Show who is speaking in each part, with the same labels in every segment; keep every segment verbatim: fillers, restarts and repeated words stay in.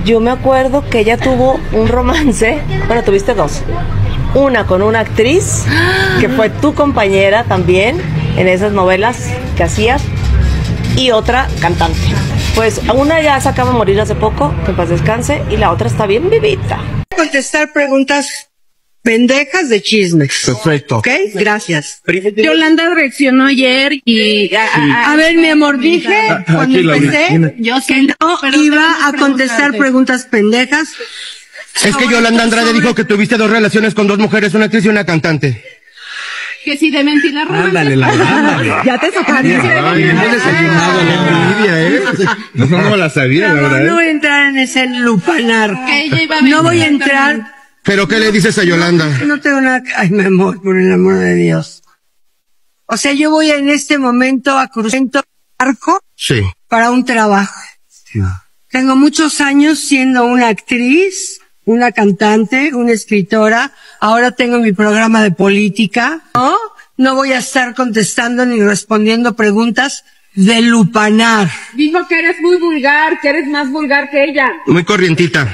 Speaker 1: Yo me acuerdo que ella tuvo un romance, bueno, tuviste dos. Una con una actriz, que fue tu compañera también en esas novelas que hacías, y otra cantante. Pues una ya se acaba de morir hace poco, que en paz descanse, y la otra está bien vivita.
Speaker 2: Contestar preguntas pendejas de chismes.
Speaker 3: Perfecto.
Speaker 2: ¿Ok? Gracias.
Speaker 4: Yolanda reaccionó ayer y... A, a,
Speaker 2: a ver, mi amor, dije
Speaker 3: Ah,
Speaker 2: cuando
Speaker 3: aquí,
Speaker 2: empecé
Speaker 4: yo
Speaker 2: que no iba a contestar preguntas pendejas.
Speaker 3: Es que Yolanda Andrade dijo que tuviste dos relaciones con dos mujeres, una actriz y una cantante.
Speaker 4: que si de mentira roban.
Speaker 3: Ándale, la ándale.
Speaker 2: Ya te sacaron.
Speaker 3: Ay, hemos desayunado la envidia, ¿eh? No, no la sabía, la verdad.
Speaker 2: No voy a entrar en ese lupanar.
Speaker 4: Que ella iba a
Speaker 2: No voy a
Speaker 4: venir
Speaker 2: entrar.
Speaker 3: ¿Pero qué le dices a Yolanda?
Speaker 2: No tengo nada que... Ay, mi amor, por el amor de Dios. O sea, yo voy en este momento a cruzar un arco
Speaker 3: Sí.
Speaker 2: para un trabajo.
Speaker 3: Sí.
Speaker 2: Tengo muchos años siendo una actriz, una cantante, una escritora. Ahora tengo mi programa de política. No, no voy a estar contestando ni respondiendo preguntas de lupanar.
Speaker 4: Dijo que eres muy vulgar, que eres más vulgar que ella.
Speaker 3: Muy corrientita.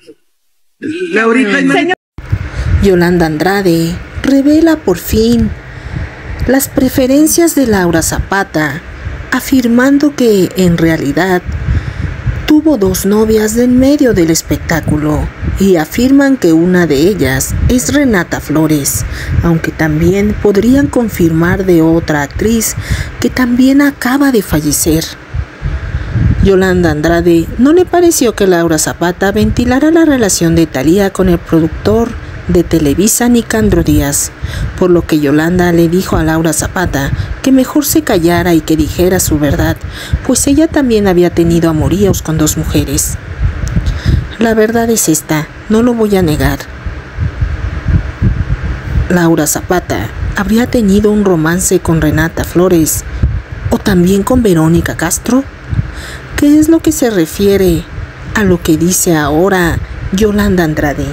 Speaker 2: Laurita,
Speaker 4: Señor.
Speaker 5: Yolanda Andrade revela por fin las preferencias de Laura Zapata, afirmando que en realidad tuvo dos novias del medio del espectáculo y afirman que una de ellas es Renata Flores, aunque también podrían confirmar de otra actriz que también acaba de fallecer. Yolanda Andrade no le pareció que Laura Zapata ventilara la relación de Thalía con el productor de Televisa Nicandro Díaz, por lo que Yolanda le dijo a Laura Zapata que mejor se callara y que dijera su verdad, pues ella también había tenido amoríos con dos mujeres. La verdad es esta, no lo voy a negar. Laura Zapata habría tenido un romance con Renata Flores o también con Verónica Castro. ¿Qué es lo que se refiere a lo que dice ahora Yolanda Andrade?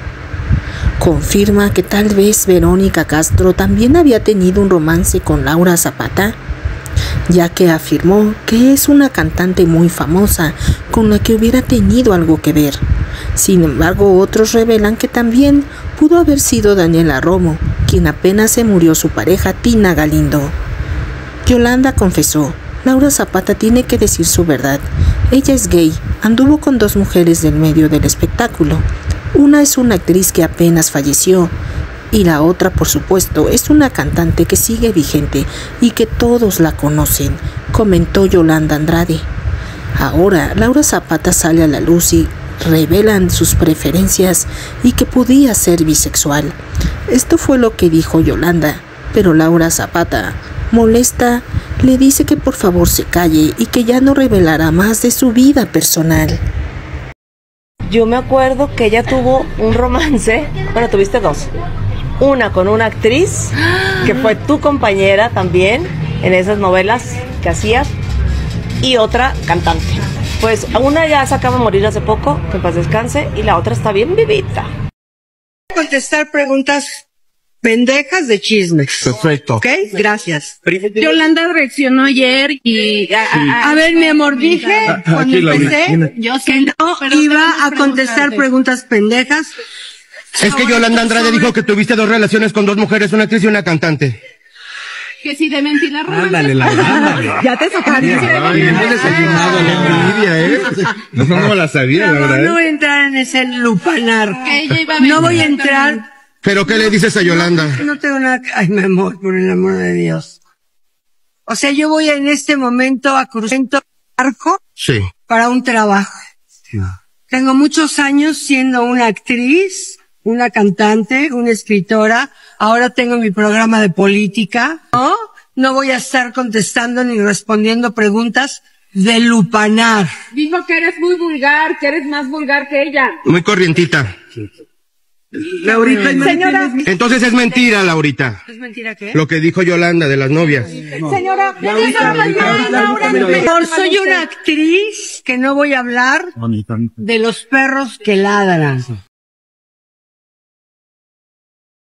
Speaker 5: ¿Confirma que tal vez Verónica Castro también había tenido un romance con Laura Zapata? Ya que afirmó que es una cantante muy famosa con la que hubiera tenido algo que ver. Sin embargo, otros revelan que también pudo haber sido Daniela Romo, quien apenas se murió su pareja Tina Galindo. Yolanda confesó: Laura Zapata tiene que decir su verdad. Ella es gay, anduvo con dos mujeres del medio del espectáculo. Una es una actriz que apenas falleció y la otra, por supuesto, es una cantante que sigue vigente y que todos la conocen, comentó Yolanda Andrade. Ahora, Laura Zapata sale a la luz y revelan sus preferencias y que podía ser bisexual. Esto fue lo que dijo Yolanda, pero Laura Zapata, molesta, le dice que por favor se calle y que ya no revelará más de su vida personal.
Speaker 1: Yo me acuerdo que ella tuvo un romance, bueno, tuviste dos. Una con una actriz, que fue tu compañera también en esas novelas que hacías, y otra cantante. Pues una ya se acaba de morir hace poco, que en paz descanse, y la otra está bien vivita.
Speaker 2: Contestar preguntas pendejas de chismes.
Speaker 3: Perfecto.
Speaker 2: ¿Ok? Gracias.
Speaker 4: Yolanda reaccionó ayer y... A, a,
Speaker 2: A ver, mi amor, dije
Speaker 3: Ah,
Speaker 2: cuando
Speaker 3: aquí, Laura,
Speaker 2: empecé
Speaker 3: dime.
Speaker 4: yo
Speaker 2: que
Speaker 4: sé,
Speaker 2: no
Speaker 4: pero tengo
Speaker 2: iba
Speaker 4: que
Speaker 2: a contestar
Speaker 4: preguntarte.
Speaker 2: preguntas pendejas.
Speaker 3: Es que Yolanda Andrade dijo que tuviste dos relaciones con dos mujeres, una actriz y una cantante.
Speaker 4: que si de mentira roban.
Speaker 3: Ándale, la ándale.
Speaker 2: Ya te sacaron.
Speaker 3: Ay, hemos desayunado la envidia, ¿eh? No, no la sabía, la
Speaker 2: No,
Speaker 3: verdad.
Speaker 2: no voy a entrar en ese lupanar.
Speaker 4: Que ella iba a venir
Speaker 2: No voy a
Speaker 4: también.
Speaker 2: entrar.
Speaker 3: ¿Pero qué le dices a Yolanda?
Speaker 2: No tengo nada que... Ay, mi amor, por el amor de Dios. O sea, yo voy en este momento a cruzar un arco
Speaker 3: Sí.
Speaker 2: para un trabajo. Tengo muchos años siendo una actriz, una cantante, una escritora. Ahora tengo mi programa de política. No, no voy a estar contestando ni respondiendo preguntas de lupanar.
Speaker 4: Dijo que eres muy vulgar, que eres más vulgar que ella.
Speaker 3: Muy corrientita.
Speaker 2: Laurita,
Speaker 4: Señora,
Speaker 3: Entonces es mentira, Laurita.
Speaker 2: ¿es mentira qué?
Speaker 3: Lo que dijo Yolanda de las novias.
Speaker 4: señora,
Speaker 2: Por soy una actriz que no voy a hablar de los perros que ladran.